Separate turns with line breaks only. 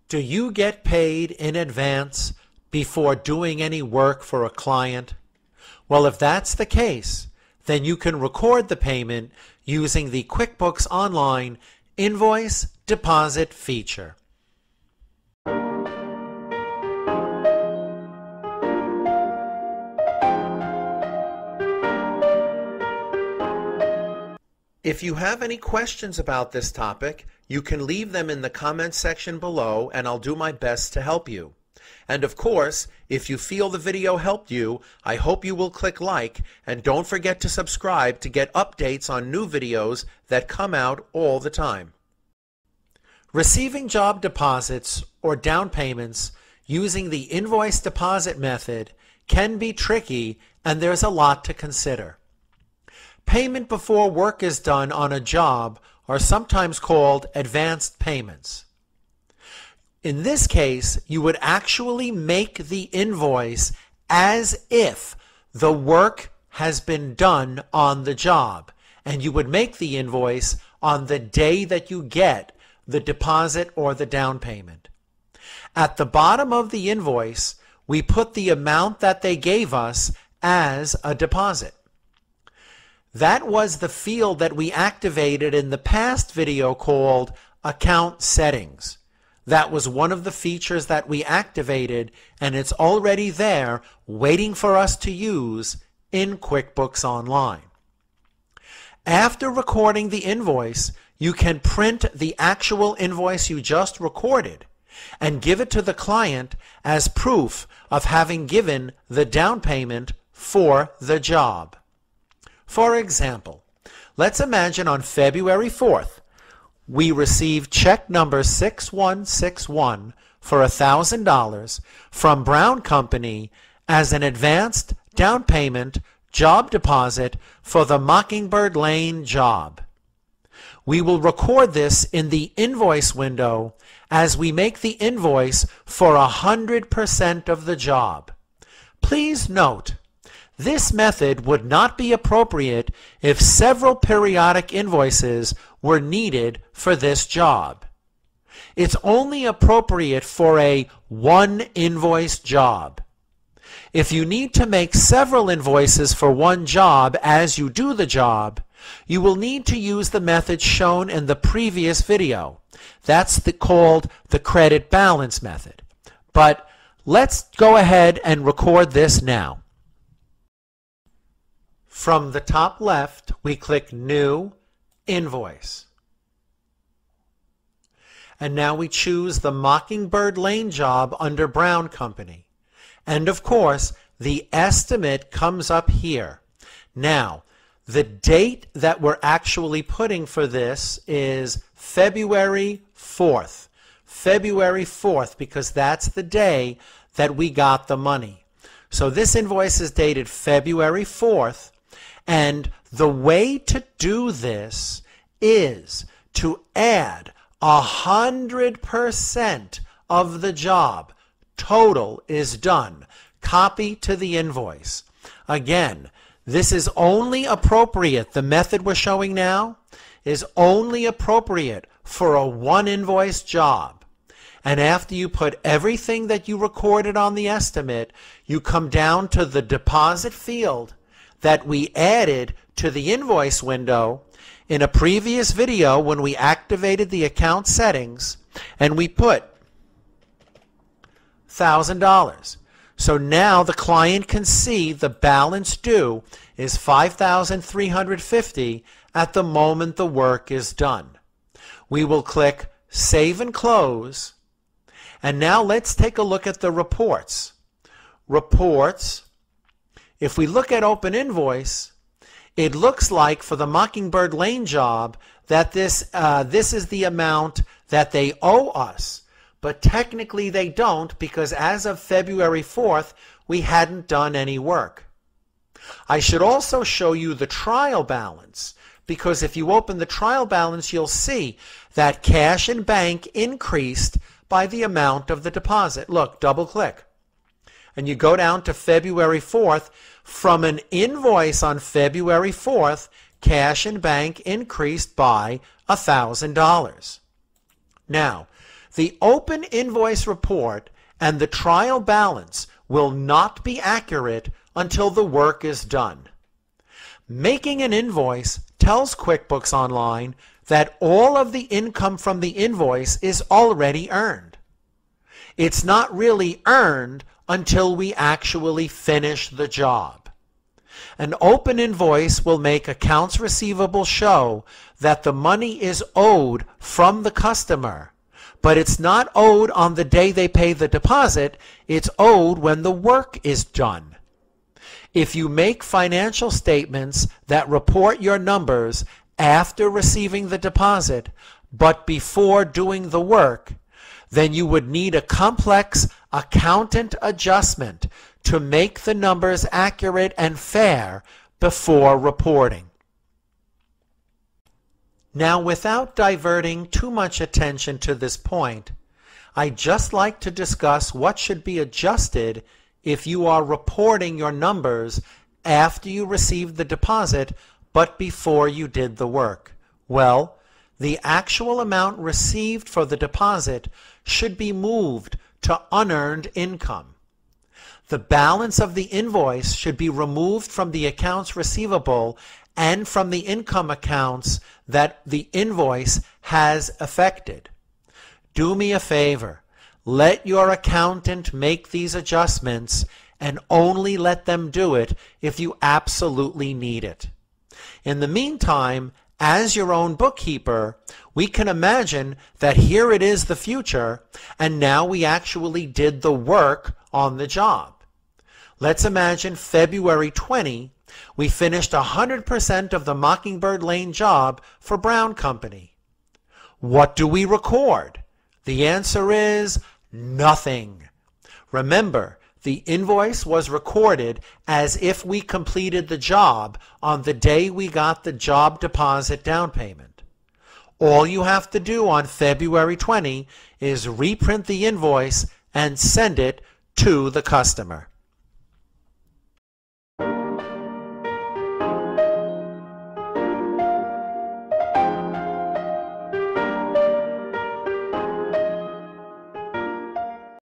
Do you get paid in advance before doing any work for a client? Well, if that's the case, then you can record the payment using the QuickBooks Online Invoice Deposit feature. If you have any questions about this topic, you can leave them in the comments section below and I'll do my best to help you. And of course, if you feel the video helped you, I hope you will click like and don't forget to subscribe to get updates on new videos that come out all the time. Receiving job deposits or down payments using the invoice deposit method can be tricky, and there's a lot to consider. Payment before work is done on a job are sometimes called advanced payments. In this case, you would actually make the invoice as if the work has been done on the job, and you would make the invoice on the day that you get the deposit or the down payment. At the bottom of the invoice, we put the amount that they gave us as a deposit. That was the field that we activated in the past video called Account Settings. That was one of the features that we activated, and it's already there waiting for us to use in QuickBooks Online. After recording the invoice, you can print the actual invoice you just recorded and give it to the client as proof of having given the down payment for the job. For example, let's imagine on February 4th, we received check number 6161 for $1,000 from Brown Company as an advanced down payment job deposit for the Mockingbird Lane job. We will record this in the invoice window as we make the invoice for 100% of the job. Please note, this method would not be appropriate if several periodic invoices were needed for this job. It's only appropriate for a one invoice job. If you need to make several invoices for one job as you do the job, you will need to use the method shown in the previous video. That's called the credit balance method. But let's go ahead and record this now. From the top left, we click New Invoice. And now we choose the Mockingbird Lane job under Brown Company. And of course, the estimate comes up here. Now, the date that we're actually putting for this is February 4th. February 4th, because that's the day that we got the money. So this invoice is dated February 4th. And the way to do this is to add 100% of the job. Total is done. Copy to the invoice. Again, this is only appropriate. The method we're showing now is only appropriate for a one invoice job. And after you put everything that you recorded on the estimate, you come down to the deposit field that we added to the invoice window in a previous video when we activated the account settings, and we put $1,000. So now the client can see the balance due is $5,350 at the moment the work is done. We will click Save and Close, and now let's take a look at the reports. Reports. If we look at Open Invoice, it looks like for the Mockingbird Lane job that this is the amount that they owe us. But technically they don't, because as of February 4th, we hadn't done any work. I should also show you the trial balance, because if you open the trial balance, you'll see that cash and bank increased by the amount of the deposit. Look, double click. And you go down to February 4th. From an invoice on February 4th, cash and bank increased by $1,000. Now, The open invoice report and the trial balance will not be accurate until the work is done. Making an invoice tells QuickBooks Online that all of the income from the invoice is already earned. It's not really earned until we actually finish the job. An open invoice will make accounts receivable show that the money is owed from the customer, but it's not owed on the day they pay the deposit, it's owed when the work is done. If you make financial statements that report your numbers after receiving the deposit, but before doing the work, then you would need a complex accountant adjustment to make the numbers accurate and fair before reporting. Now, without diverting too much attention to this point, I'd just like to discuss what should be adjusted if you are reporting your numbers after you received the deposit but before you did the work. Well, the actual amount received for the deposit should be moved to unearned income. The balance of the invoice should be removed from the accounts receivable and from the income accounts that the invoice has affected. Do me a favor. Let your accountant make these adjustments and only let them do it if you absolutely need it. In the meantime, as your own bookkeeper, we can imagine that here it is the future, and now we actually did the work on the job. Let's imagine February 20, we finished 100% of the Mockingbird Lane job for Brown Company. What do we record? The answer is nothing. Remember, the invoice was recorded as if we completed the job on the day we got the job deposit down payment. All you have to do on February 20 is reprint the invoice and send it to the customer.